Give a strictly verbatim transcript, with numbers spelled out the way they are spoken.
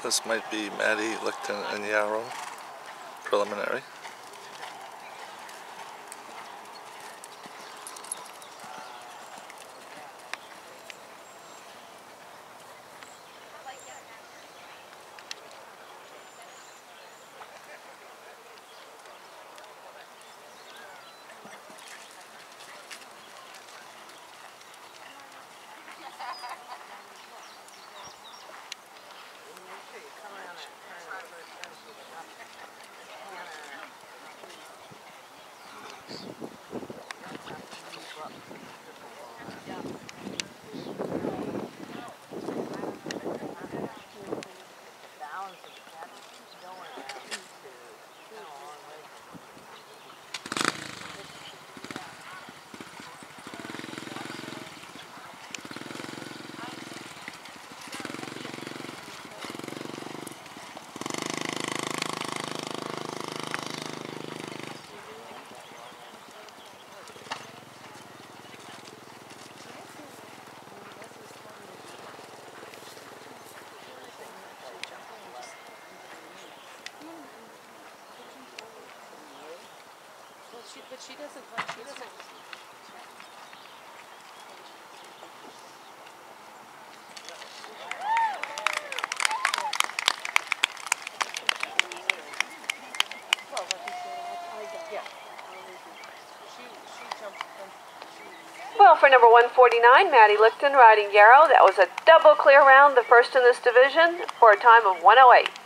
This might be Maddie Licton and Yarrow preliminary. She, but she doesn't like, she doesn't. Well, like you said, I, I got, yeah. She, she jumped from, she... Well, for number one forty-nine, Maddie Licton riding Yarrow, that was a double clear round, the first in this division, for a time of one oh eight.